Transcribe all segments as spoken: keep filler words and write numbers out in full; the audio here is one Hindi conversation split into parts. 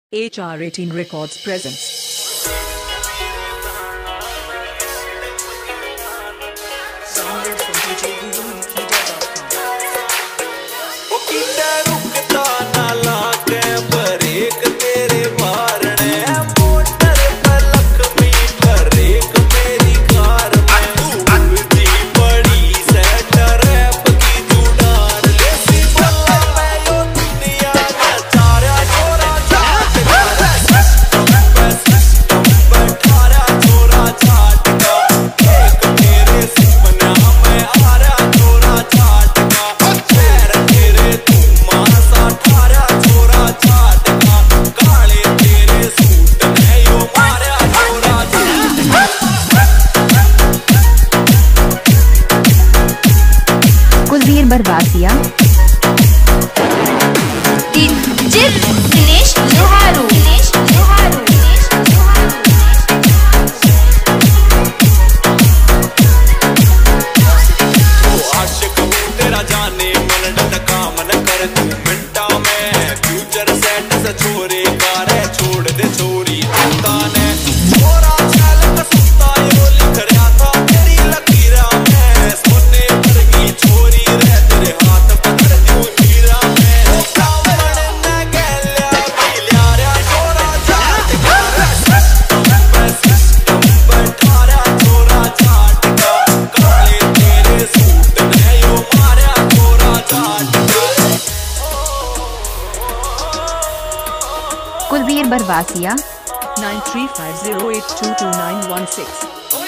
H R eighteen Records presents. Download from D J Google Media Kulveer बरवासिया, Dinesh Loharu, Dinesh Loharu, आशिक हूँ तेरा जाने मन डट काम न कर तू मिनटा में फ्यूचर सेट से छोरे कारे छोड़ दे छोरी चिंता ने छोरा चल कसुता यो लिख रहा था तेरी लकीरा में सोने भर की छोरी रह तेरे हाथ पकड़ दूं हीरा में सावन ने गल्या पीलिया रे छोरा चाट कर सिस्टम बैठा रे छोरा चाट कर काले तेरे सूट ने यो मारा छोरा चाट कर Kulvir Barwasiya nine three five zero eight two two nine one six.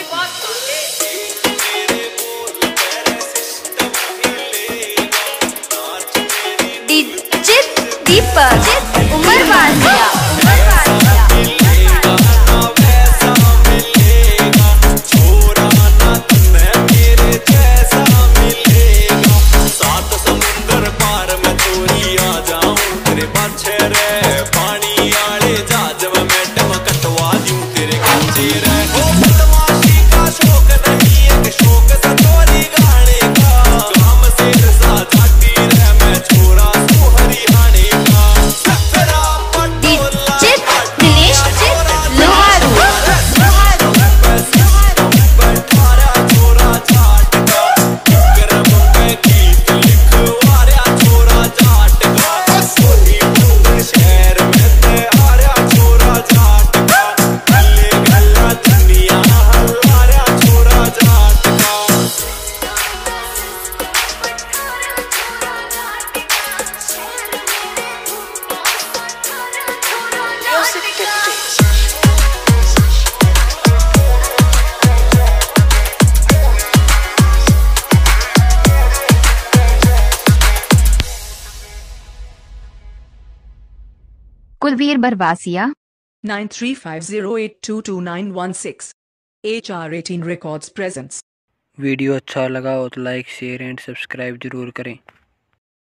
Deepak Umarwasiya, Kulvir Barwasiya nine three five zero eight two two nine one six. H R eighteen Records presents. Video अच्छा लगा हो तो लाइक शेयर एंड सब्सक्राइब जरूर करें।